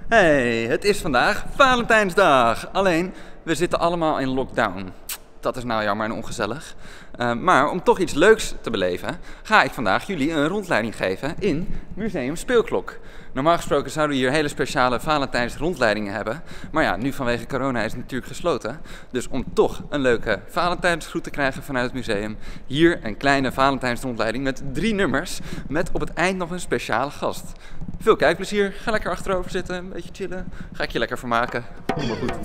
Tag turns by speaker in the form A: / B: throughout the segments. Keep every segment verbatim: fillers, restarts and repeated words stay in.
A: Hey, het is vandaag Valentijnsdag. Alleen, we zitten allemaal in lockdown. Dat is nou jammer en ongezellig. Uh, maar om toch iets leuks te beleven, ga ik vandaag jullie een rondleiding geven in Museum Speelklok. Normaal gesproken zouden we hier hele speciale Valentijns rondleidingen hebben. Maar ja, nu vanwege corona is het natuurlijk gesloten. Dus om toch een leuke Valentijnsgroet te krijgen vanuit het museum, hier een kleine Valentijns rondleiding met drie nummers. Met op het eind nog een speciale gast. Veel kijkplezier. Ga lekker achterover zitten, een beetje chillen. Ga ik je lekker vermaken. Kom maar goed.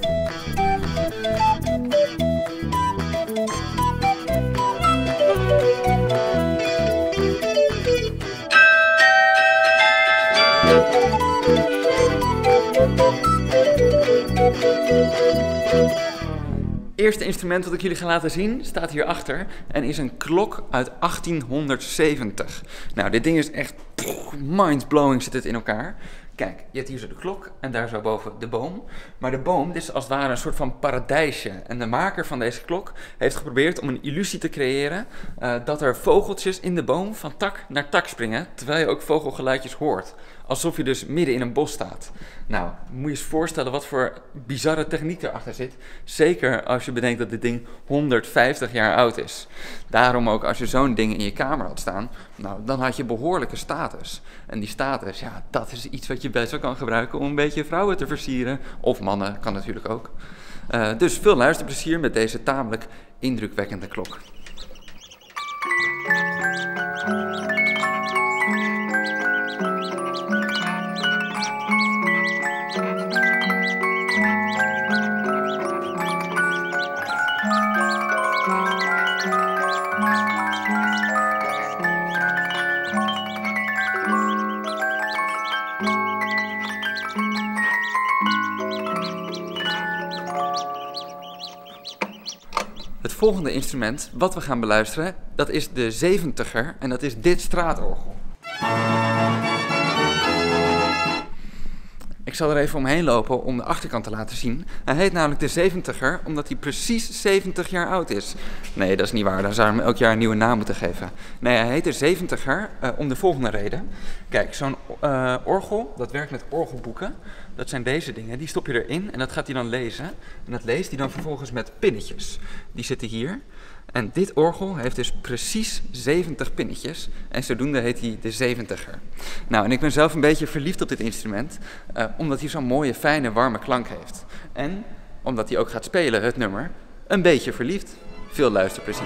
A: Eerste instrument wat ik jullie ga laten zien staat hierachter en is een klok uit achttienhonderdzeventig. Nou, dit ding is echt mind-blowing, zit het in elkaar. Kijk, je hebt hier zo de klok en daar zo boven de boom. Maar de boom, dit is als het ware een soort van paradijsje. En de maker van deze klok heeft geprobeerd om een illusie te creëren uh, dat er vogeltjes in de boom van tak naar tak springen, terwijl je ook vogelgeluidjes hoort. Alsof je dus midden in een bos staat. Nou, moet je eens voorstellen wat voor bizarre techniek erachter zit. Zeker als je bedenkt dat dit ding honderdvijftig jaar oud is. Daarom ook als je zo'n ding in je kamer had staan, nou, dan had je behoorlijke status. En die status, ja, dat is iets wat je best wel kan gebruiken om een beetje vrouwen te versieren. Of mannen, kan natuurlijk ook. Uh, dus veel luisterplezier met deze tamelijk indrukwekkende klok. Het volgende instrument wat we gaan beluisteren, dat is de zeventiger en dat is dit straatorgel. Ik zal er even omheen lopen om de achterkant te laten zien. Hij heet namelijk de zeventiger omdat hij precies zeventig jaar oud is. Nee, dat is niet waar. Dan zou je hem elk jaar een nieuwe naam moeten geven. Nee, hij heet de zeventiger uh, om de volgende reden. Kijk, zo'n uh, orgel, dat werkt met orgelboeken. Dat zijn deze dingen. Die stop je erin en dat gaat hij dan lezen. En dat leest hij dan vervolgens met pinnetjes. Die zitten hier. En dit orgel heeft dus precies zeventig pinnetjes. En zodoende heet hij de zeventiger. Nou, en ik ben zelf een beetje verliefd op dit instrument. Uh, omdat hij zo'n mooie, fijne, warme klank heeft. En omdat hij ook gaat spelen, het nummer, een beetje verliefd. Veel luisterplezier.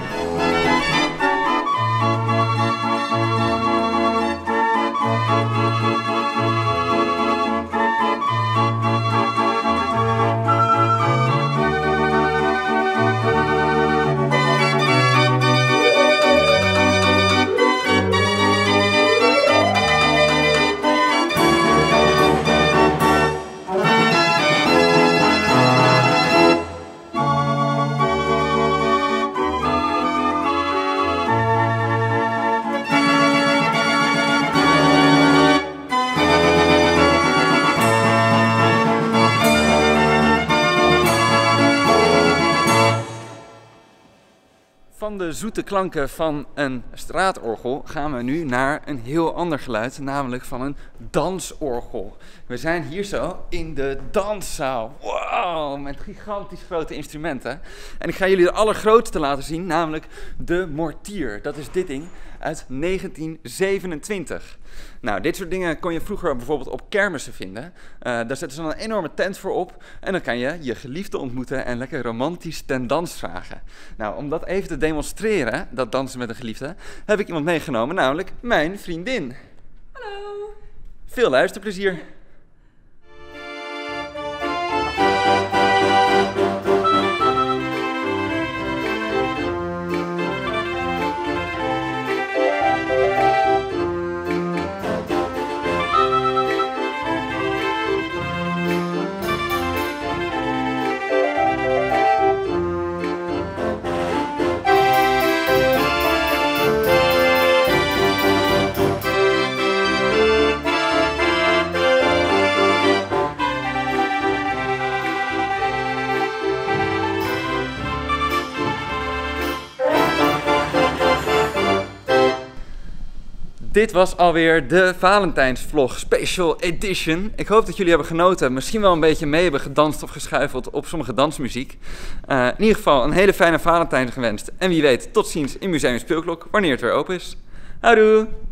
A: Van de zoete klanken van een straatorgel gaan we nu naar een heel ander geluid, namelijk van een dansorgel. We zijn hier zo in de danszaal. Wow, met gigantisch grote instrumenten. En ik ga jullie de allergrootste laten zien, namelijk de mortier. Dat is dit ding uit negentien zevenentwintig. Nou, dit soort dingen kon je vroeger bijvoorbeeld op kermissen vinden. Uh, daar zetten ze dan een enorme tent voor op en dan kan je je geliefde ontmoeten en lekker romantisch ten dans vragen. Nou, om dat even te demonstreren, dat dansen met een geliefde, heb ik iemand meegenomen, namelijk mijn vriendin.
B: Hallo!
A: Veel luisterplezier! Dit was alweer de Valentijnsvlog Special Edition. Ik hoop dat jullie hebben genoten. Misschien wel een beetje mee hebben gedanst of geschuifeld op sommige dansmuziek. Uh, in ieder geval een hele fijne Valentijn gewenst. En wie weet, tot ziens in Museum Speelklok, wanneer het weer open is. Houdoe!